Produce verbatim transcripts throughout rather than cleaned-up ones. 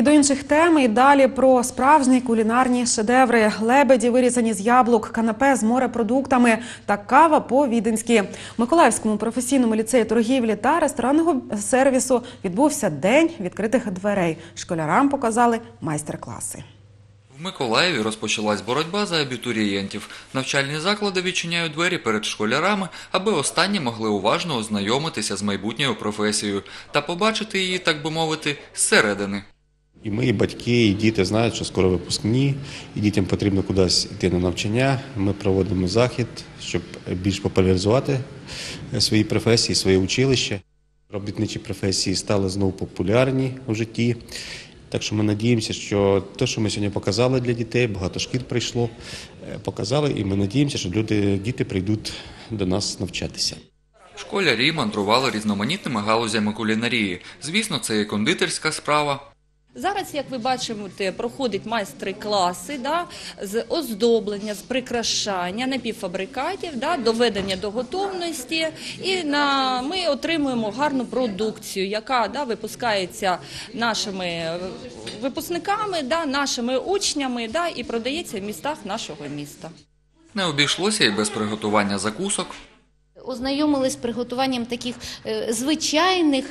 І до інших тем, і далі про справжні кулінарні шедеври. Лебеді, вирізані з яблук, канапе з морепродуктами та кава по-віденськи. В Миколаївському професійному ліцеї торгівлі та ресторанного сервісу відбувся день відкритих дверей. Школярам показали майстер-класи. В Миколаєві розпочалась боротьба за абітурієнтів. Навчальні заклади відчиняють двері перед школярами, аби останні могли уважно ознайомитися з майбутньою професією та побачити її, так би мовити, зсередини. І ми, і батьки, і діти знають, що скоро випускні, і дітям потрібно кудись йти на навчання. Ми проводимо захід, щоб більш популяризувати свої професії, своє училище. Робітничі професії стали знову популярні у житті. Так що ми надіємося, що те, що ми сьогодні показали для дітей, багато шкіл прийшло, показали, і ми надіємося, що люди, діти прийдуть до нас навчатися. Школярі мандрували різноманітними галузями кулінарії. Звісно, це і кондитерська справа. Зараз, як ви бачите, проходять майстри-класи да, з оздоблення, з прикрашання напівфабрикатів, да, доведення до готовності. І на, ми отримуємо гарну продукцію, яка да, випускається нашими випускниками, да, нашими учнями да, і продається в містах нашого міста. Не обійшлося і без приготування закусок. Ознайомились з приготуванням таких звичайних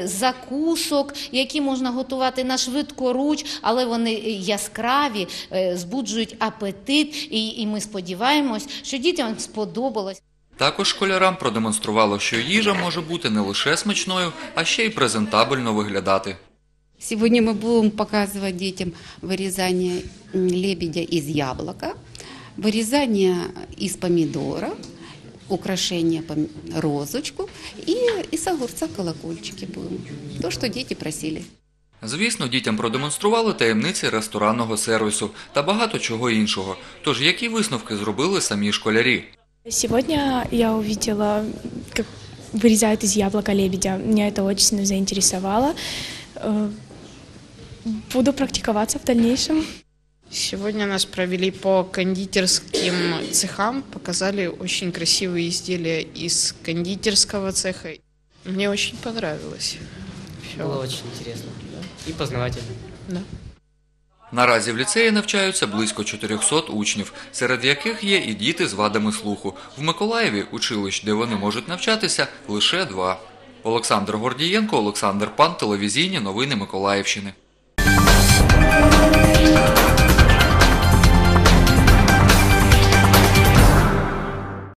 закусок, які можна готувати на швидкоруч, але вони яскраві, збуджують апетит, і ми сподіваємось, що дітям сподобалось. Також школярам продемонструвало, що їжа може бути не лише смачною, а ще й презентабельно виглядати. Сьогодні ми будемо показувати дітям вирізання лебедя із яблука, вирізання із помідора, украшение розочку и из огурца колокольчики будем. То, что дети просили. Звісно, дітям продемонстрували таємниці ресторанного сервісу та багато чого іншого. Тож, які висновки зробили самі школярі? Сегодня я увидела, как вырезают из яблока лебедя. Меня это очень заинтересовало. Буду практиковаться в дальнейшем. Сегодня нас провели по кондитерским цехам, показали очень красивые изделия из кондитерского цеха. Мне очень понравилось. Все. Было очень интересно, да? И познавательно. Да. Наразі в ліцеї навчаються близько чотирьохсот учнів, серед яких є і діти з вадами слуху. В Миколаєві училищ, де вони можуть навчатися, лише два. Олександр Гордієнко, Олександр Пан, телевізійні новини Миколаївщини.